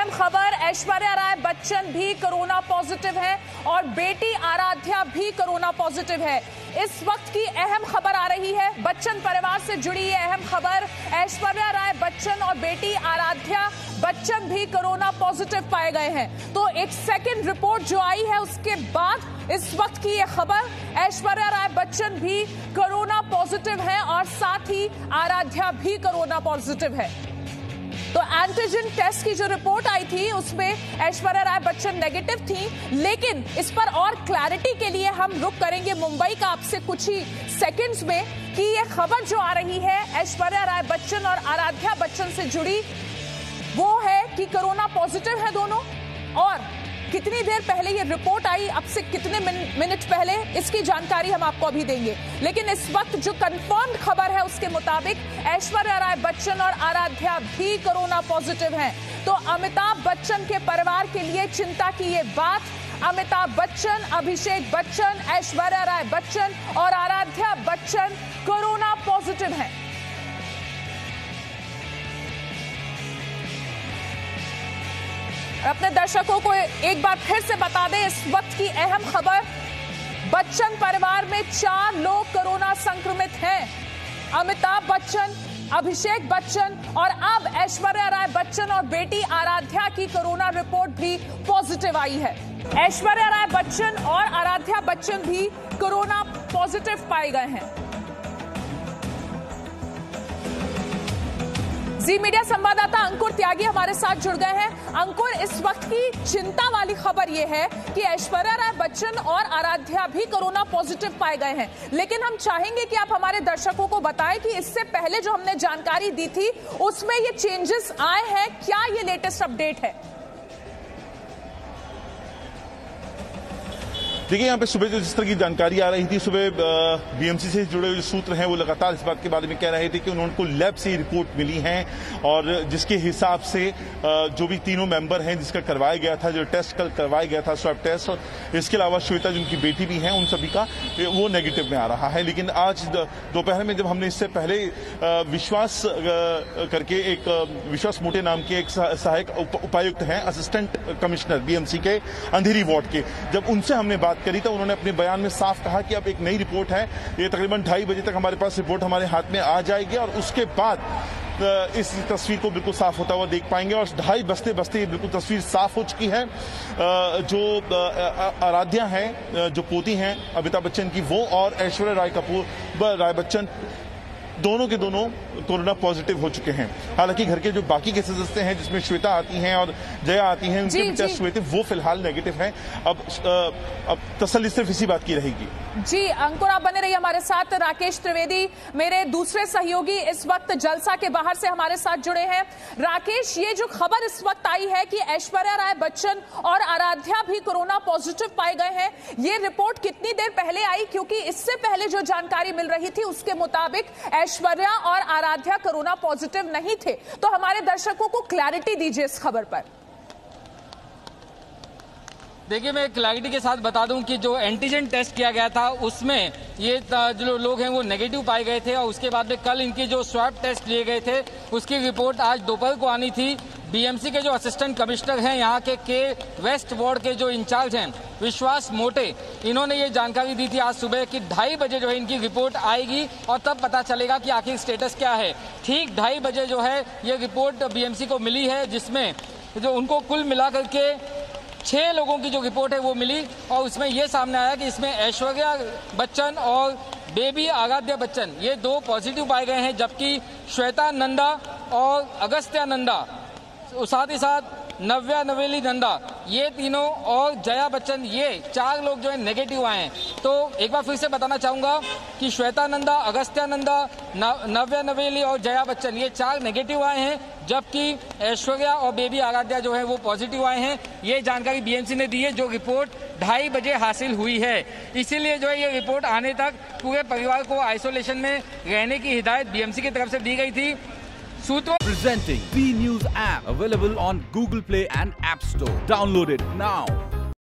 अहम खबर, ऐश्वर्या राय बच्चन भी कोरोना पॉजिटिव है और बेटी आराध्या भी कोरोना पॉजिटिव है। इस वक्त की अहम खबर आ रही है, बच्चन परिवार से जुड़ी ये अहम खबर। ऐश्वर्या राय बच्चन और बेटी आराध्या बच्चन भी कोरोना पॉजिटिव पाए गए हैं। तो एक सेकंड रिपोर्ट जो आई है उसके बाद इस वक्त की ये खबर, ऐश्वर्या राय बच्चन भी कोरोना पॉजिटिव है और साथ ही आराध्या भी कोरोना पॉजिटिव है। तो एंटीजन टेस्ट की जो रिपोर्ट आई थी उसमें ऐश्वर्या राय बच्चन नेगेटिव थी, लेकिन इस पर और क्लैरिटी के लिए हम रुक करेंगे मुंबई का आपसे कुछ ही सेकंड्स में कि ये खबर जो आ रही है ऐश्वर्या राय बच्चन और आराध्या बच्चन से जुड़ी, वो है कि कोरोना पॉजिटिव है दोनों। और कितनी देर पहले ये रिपोर्ट आई, अब से कितने मिनट पहले, इसकी जानकारी हम आपको अभी देंगे। लेकिन इस वक्त जो कंफर्म्ड खबर है उसके मुताबिक ऐश्वर्या राय बच्चन और आराध्या भी कोरोना पॉजिटिव हैं। तो अमिताभ बच्चन के परिवार के लिए चिंता की ये बात, अमिताभ बच्चन, अभिषेक बच्चन, ऐश्वर्या राय बच्चन और आराध्या बच्चन कोरोना पॉजिटिव हैं। अपने दर्शकों को एक बार फिर से बता दें इस वक्त की अहम खबर, बच्चन परिवार में 4 लोग कोरोना संक्रमित हैं। अमिताभ बच्चन, अभिषेक बच्चन और अब ऐश्वर्या राय बच्चन और बेटी आराध्या की कोरोना रिपोर्ट भी पॉजिटिव आई है। ऐश्वर्या राय बच्चन और आराध्या बच्चन भी कोरोना पॉजिटिव पाए गए हैं। जी मीडिया संवाददाता अंकुर त्यागी हमारे साथ जुड़ गए हैं। अंकुर, इस वक्त की चिंता वाली खबर यह है कि ऐश्वर्या राय बच्चन और आराध्या भी कोरोना पॉजिटिव पाए गए हैं, लेकिन हम चाहेंगे कि आप हमारे दर्शकों को बताएं कि इससे पहले जो हमने जानकारी दी थी उसमें ये चेंजेस आए हैं, क्या ये लेटेस्ट अपडेट है? देखिए, यहाँ पे सुबह जो जिस तरह की जानकारी आ रही थी, सुबह बीएमसी से जुड़े हुए सूत्र हैं वो लगातार इस बात के बारे में कह रहे थे कि उनको लैब से रिपोर्ट मिली है और जिसके हिसाब से जो भी तीनों मेंबर हैं जिसका करवाया गया था, जो टेस्ट कल करवाया गया था स्वैब टेस्ट, और इसके अलावा श्वेता जिनकी बेटी भी हैं, उन सभी का वो नेगेटिव में आ रहा है। लेकिन आज दोपहर में जब हमने इससे पहले विश्वास करके एक विश्वास मोटे नाम के एक सहायक उपायुक्त हैं, असिस्टेंट कमिश्नर बीएमसी के अंधेरी वार्ड के, जब उनसे हमने बात करी तो उन्होंने अपने बयान में साफ कहा कि अब एक नई रिपोर्ट है, ये तकरीबन 2:30 बजे तक हमारे पास रिपोर्ट हमारे हाथ में आ जाएगी और उसके बाद इस तस्वीर को बिल्कुल साफ होता हुआ देख पाएंगे। और 2:30 बजते बजते ये बिल्कुल तस्वीर साफ हो चुकी है। जो आराध्या हैं, जो पोती हैं अमिताभ बच्चन की, वो और ऐश्वर्या राय बच्चन दोनों के दोनों कोरोना पॉजिटिव हो चुके हैं। हालांकि घर के जो बाकी के सदस्य हैं जिसमें श्वेता आती हैं और जया आती हैं, उनके भी टेस्ट हुए थे, वो फिलहाल नेगेटिव हैं। अब तसल्ली सिर्फ इसी बात की रहेगी। जी अंकुर, आप बने रहिए हमारे साथ। राकेश त्रिवेदी मेरे दूसरे सहयोगी इस वक्त जलसा के बाहर से हमारे साथ जुड़े हैं। राकेश, ये जो खबर इस वक्त आई है कि ऐश्वर्या राय बच्चन और आराध्या भी कोरोना पॉजिटिव पाए गए हैं, ये रिपोर्ट कितनी देर पहले आई? क्योंकि इससे पहले जो जानकारी मिल रही थी उसके मुताबिक ऐश्वर्या और आराध्या कोरोना पॉजिटिव नहीं थे। तो हमारे दर्शकों को क्लैरिटी दीजिए इस खबर पर। देखिए, मैं क्लैरिटी के साथ बता दूं कि जो एंटीजन टेस्ट किया गया था उसमें ये जो लोग हैं वो नेगेटिव पाए गए थे और उसके बाद में कल इनके जो स्वैब टेस्ट लिए गए थे उसकी रिपोर्ट आज दोपहर को आनी थी। बीएमसी के जो असिस्टेंट कमिश्नर हैं यहाँ के वेस्ट वार्ड के जो इंचार्ज हैं विश्वास मोटे, इन्होंने ये जानकारी दी थी आज सुबह कि 2:30 बजे जो है इनकी रिपोर्ट आएगी और तब पता चलेगा कि आखिर स्टेटस क्या है। ठीक 2:30 बजे जो है ये रिपोर्ट बीएमसी को मिली है, जिसमें जो उनको कुल मिलाकर के 6 लोगों की जो रिपोर्ट है वो मिली और उसमें ये सामने आया कि इसमें ऐश्वर्या बच्चन और बेबी आराध्या बच्चन ये 2 पॉजिटिव पाए गए हैं, जबकि श्वेता नंदा और अगस्त्या नंदा, साथ ही साथ नव्या नवेली नंदा, ये तीनों और जया बच्चन, ये 4 लोग जो है नेगेटिव आए हैं। तो एक बार फिर से बताना चाहूंगा कि श्वेता नंदा, अगस्त्या नंदा, नव्या नवेली और जया बच्चन ये 4 नेगेटिव आए हैं, जबकि ऐश्वर्या और बेबी आराध्या जो है वो पॉजिटिव आए हैं। ये जानकारी बीएमसी ने दी है, जो रिपोर्ट 2:30 बजे हासिल हुई है। इसीलिए जो है ये रिपोर्ट आने तक पूरे परिवार को आइसोलेशन में रहने की हिदायत बीएमसी की तरफ से दी गई थी। Presenting B News app, available on Google Play and App Store. Download it now.